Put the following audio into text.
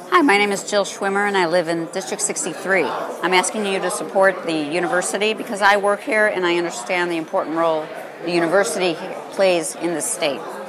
Hi, my name is Jill Schwimmer and I live in District 63. I'm asking you to support the university because I work here and I understand the important role the university plays in the state.